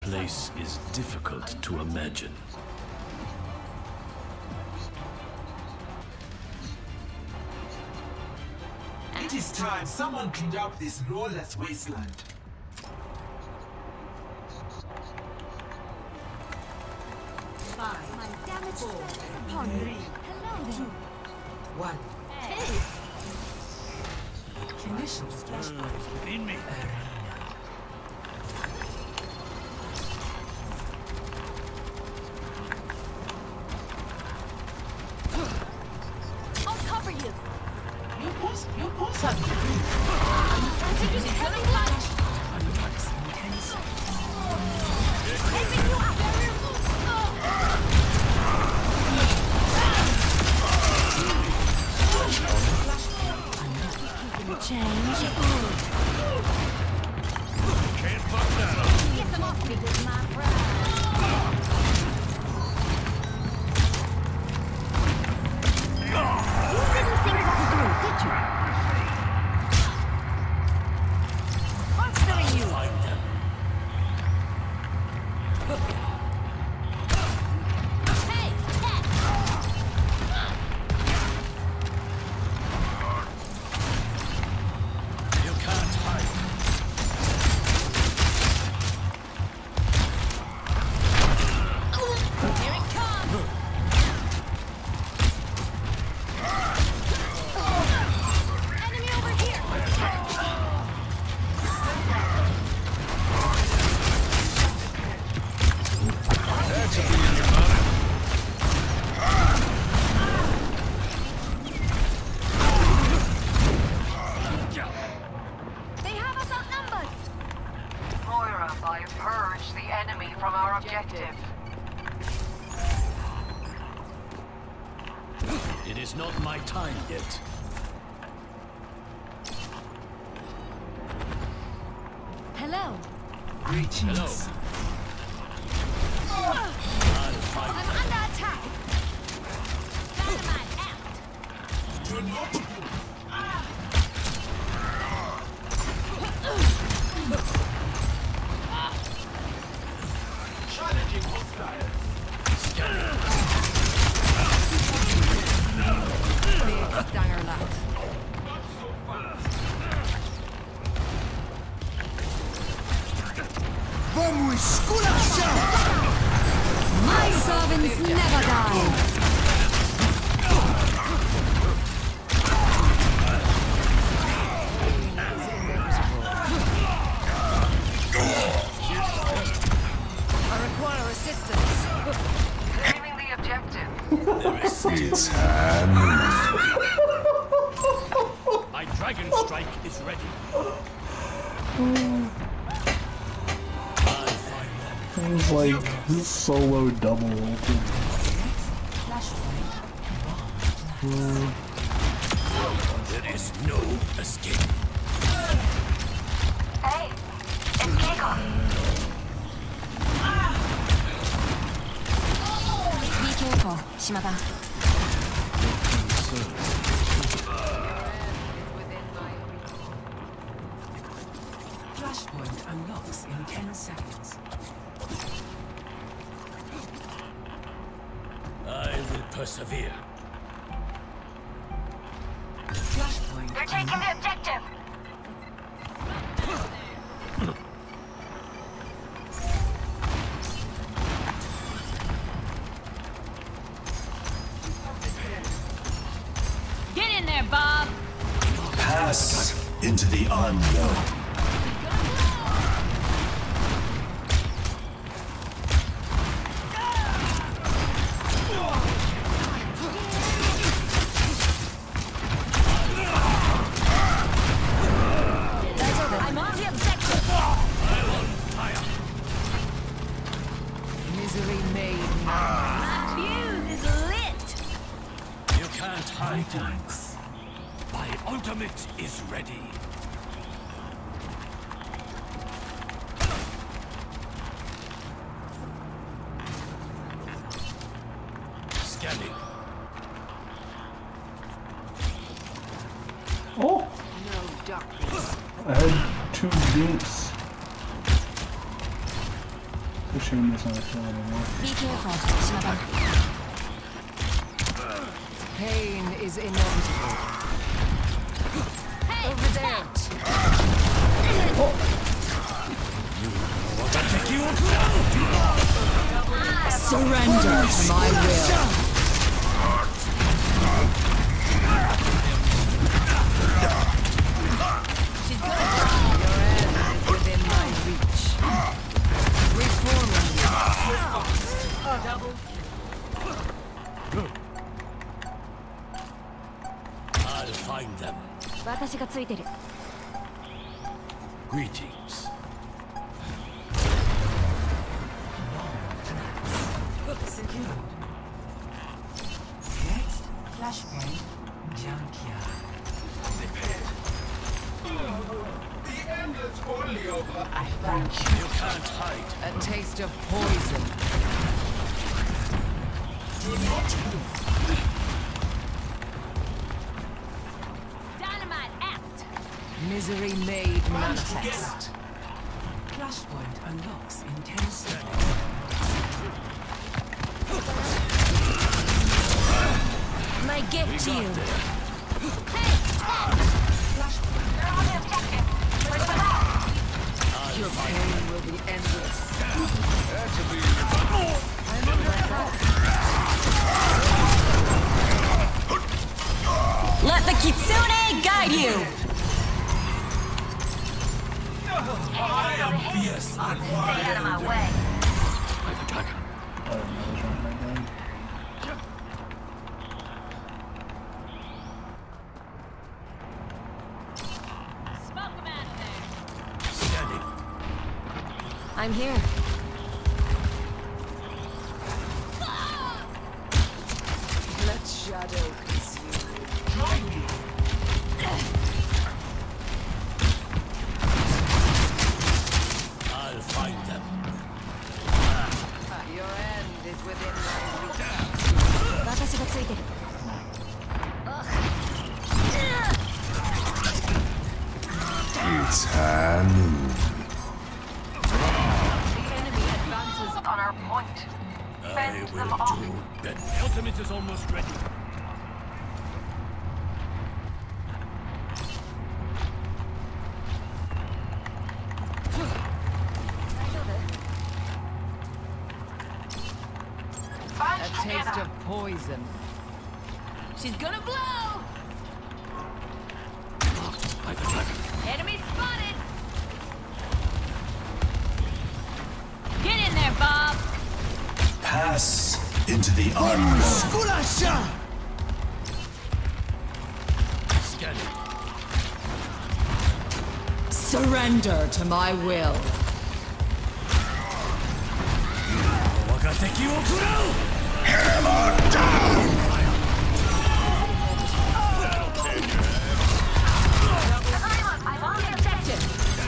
place is difficult to imagine. It is time someone cleaned up this lawless wasteland. My damage is upon me. Hello there. 1. Hey! Initial flashpoint Within me. I'll cover you. You pull something. Using heavy punch. Taking you out. Change. Can't fuck that up. Get them off me with my pride. You didn't think that through, did you? Monstering you. Find them. Hey, Ted. You can't hide. Here it comes. Enemy over here. That's a beat in your mouth. They have us outnumbered. Moira, I have purged the enemy from our objective. It is not my time yet. Hello. Hello. I'll fight I'm them. under attack. Dynamite out. Challenging hostile. Stanger left. Vamos esculachar! My servants never die. I require assistance. Claiming the objective. It's time. My dragon strike is ready. It was like solo double ulted. There is no escape. Hey, it's kickoff. 島田。 Flashpoint unlocks in 10 seconds. I will persevere. Flashpoint. They're taking the objective. Get in there, Bob. Pass into the unknown. I'm on the objective. I'm on fire. Misery made. My fuse is lit. You can't hide. My ultimate is ready. Scanning. Oh, No darkness. I had 2 dinks. Pushing this on the floor anymore. Be careful, Shimada. Pain is inevitable. Hey! Over there. Surrender to my will. She's good. Your end is within my reach. Reforming I'll find them. 私がついてる。 Greetings. Next, flashpoint, junkyard. The end is only over. I thank you. You can't hide. a taste of poison. Do not move. Dynamite out! Misery made manifest. Flashpoint unlocks in 10 seconds. My gift to you. Your pain will be endless. Let the Kitsune guide you! Stay out of my way. By the dragon. Oh, another shot like that. Smoke him out of there! Scanning. I'm here. Let shadow consume you. Join me. I'll find them. Your end is within my reach. 私がついてる。 It's time. The enemy advances On our point. I Fend them will off. do that. The ultimate is almost ready. Bunch a taste together. of poison. She's gonna blow! Blocked by the dragon. Enemy spotted! Get in there, Bob! Pass into the unknown. Scanning. Surrender to my will. 我が敵を食らう I'm on the objective.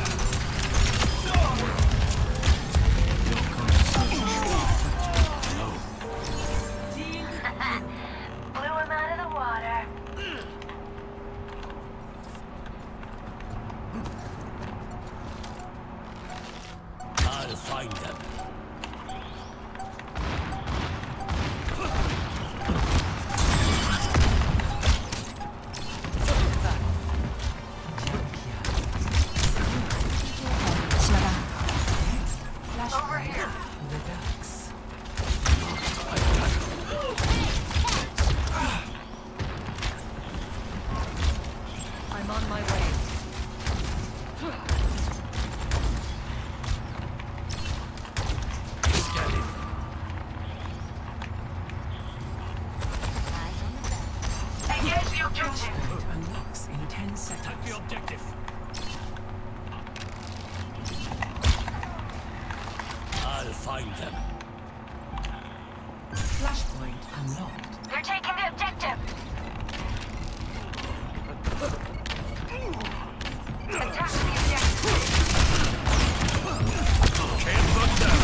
Blew him out of the water. I'll find them. Shimada. Over here. The ducks. By the dragon. I'm on my way. Scanning. Engage the objective. Flashpoint unlocks in 10 seconds. Attack the objective. I'll find them. Flashpoint unlocked. They're taking the objective. Attack the objective. Can't put them.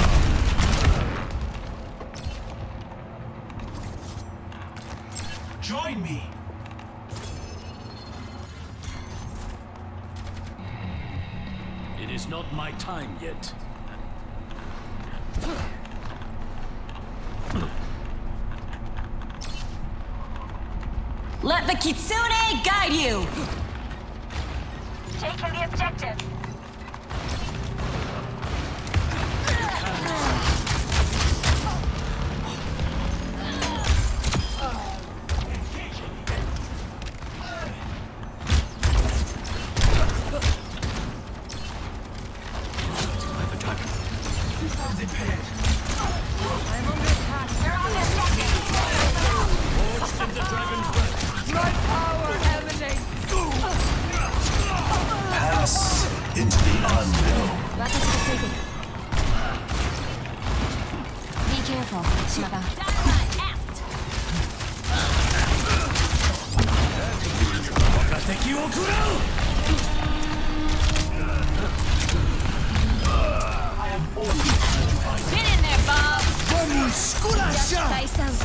Join me. It is not my time yet. Let the Kitsune guide you! Taking the objective. Pass into the unknown. Be careful, Shimada. Dynamite out! 我が敵を食らう Get in there, Bob! Vamos, esculacha! Dice out.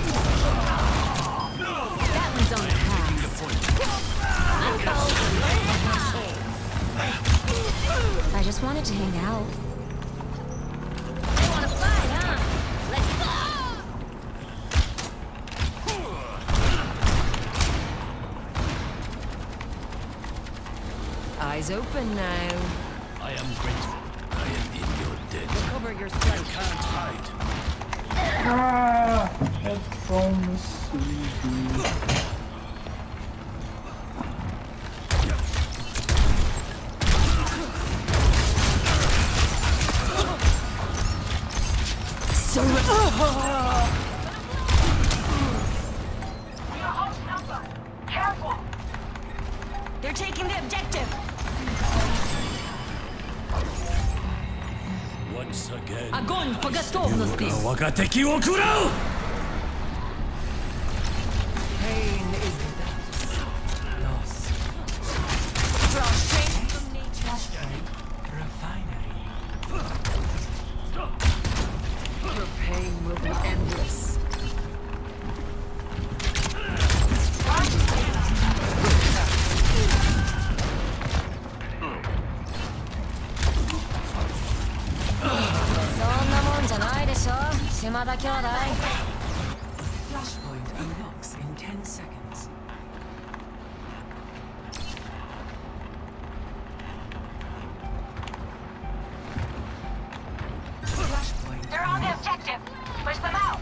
That one's on the pass. I just wanted to hang out. They wanna fight, huh? Let's go! Eyes open now. I am grateful. I am in your debt. Cover your You strength. can't hide. Ah, headphones. CD. Careful. They're taking the objective! Once again. Огонь по готовности! 我が敵を食らう Pain is loss. Draw strength from nature. Your pain will be endless. Flashpoint unlocks in 10 seconds. Flashpoint. They're on the objective. Push them out.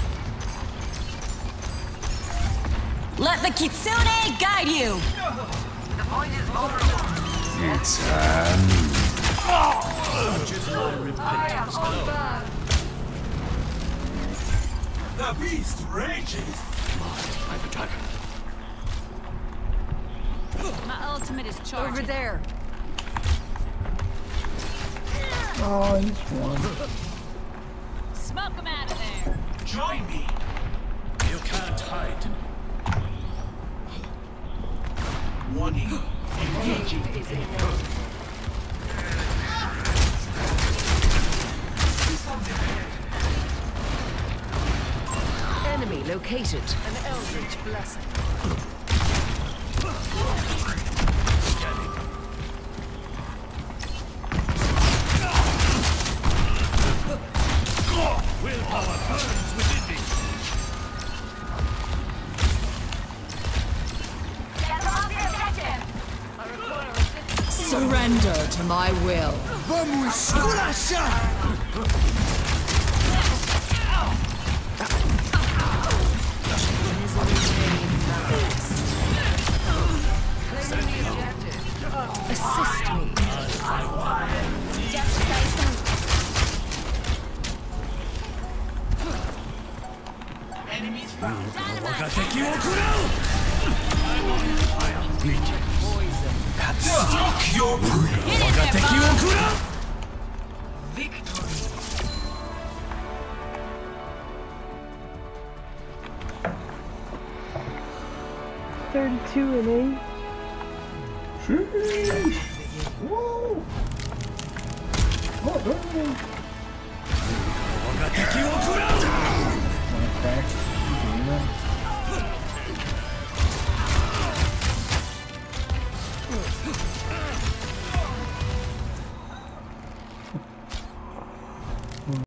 Let the Kitsune guide you! The point is vulnerable. It's time. The beast rages. I'm the dragon. My ultimate is charged. Over there. Oh, he's one. Smoke him out of there! Join me. You can't hide. Warning. Engaging. Enemy located. An eldritch blessing. Willpower burns within me. Get on the objective. Surrender to my will. Vamos, esculacha! Assist me. Enemies found. 我が敵を食らう Stalk your prey. 我が敵を食らう 32 and 8. Sheesh. Whoa. Oh, dang. 我が敵を